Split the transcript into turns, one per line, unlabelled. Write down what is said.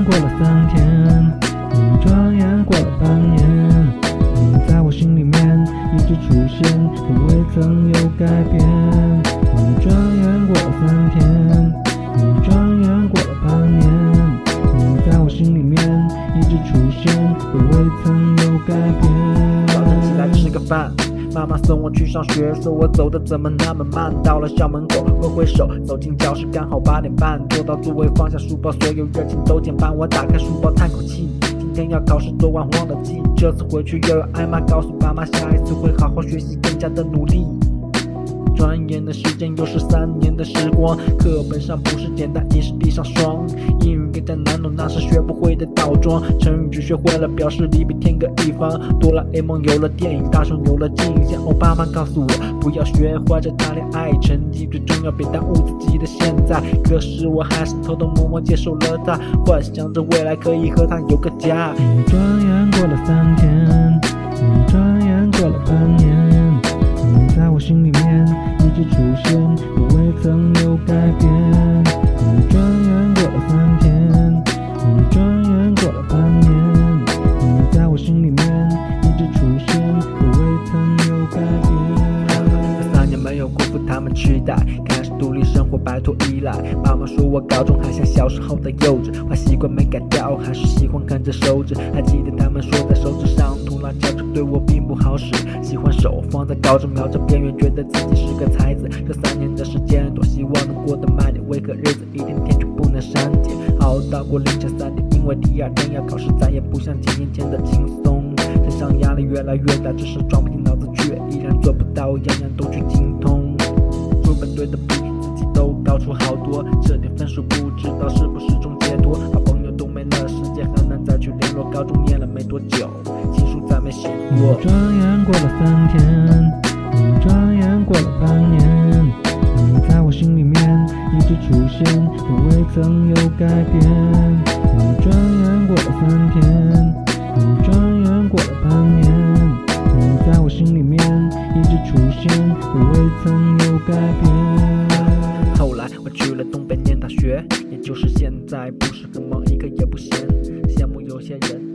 过了3天，你转眼过了半年，你在我心里面一直出现，可未曾有改变。你转眼过了3天，你转眼过了半年，你在我心里面一直出现，可未曾有改变。
早上起来吃个饭，妈妈送我去上学，说我走得怎么那么慢。到了校门口挥挥手，走进教室刚好8点半，坐到座位放下书包，所有热情都减半。我打开书包叹口气，今天要考试，昨晚忘了记，这次回去又要挨骂，告诉爸妈下一次会好好学习，更加的努力。转眼的时间又是3年的时光，课本上不是简单，已是地上霜。英语更加难懂，那是学不会的倒装。成语只学会了，表示离别天各一方。哆啦 A 梦有了电影，大雄有了镜像。我爸妈告诉我，不要学坏着谈恋爱，成绩最重要，别耽误自己的现在。可是我还是偷偷摸摸接受了它，幻想着未来可以和他有个家。
你转眼过了3天，你转眼过了半年，你在我心里面一直出现，可未曾有改变。你转眼过了3天，你转眼过了半年，你在我心里面一直出现，可未曾有改变。
这3年没有辜负他们期待，开始独立生活，摆脱依赖。妈妈说我高中还像小时候的幼稚，坏习惯没改掉，还是喜欢看着手指。还记得他们说在手指上涂辣椒，这对我并不好使。喜欢手放在高中瞄着边缘，觉得自己是个才子。这3年的时间，多希望能过得慢点，为何日子一天天就不能删减？熬到过凌晨3点，因为第2天要考试，再也不像几年前的轻松。身上压力越来越大，只是装不进脑子却依然做不到，样样都去精通。书本对的比自己都高出好多，这点分数不知道是不是种解脱。好朋友都没了，世界很难再去联络。高中念了没多久，情书再没写过。
你转眼过了3天，你转眼过了半年，你在我心里面一直出现，可未曾有改变。你转眼过了3天，你转眼过了半年，你在我心里面一直出现，可未曾有改变。
后来我去了东北念大学，也就是现在，不是很忙，一刻也不闲。羡慕有些人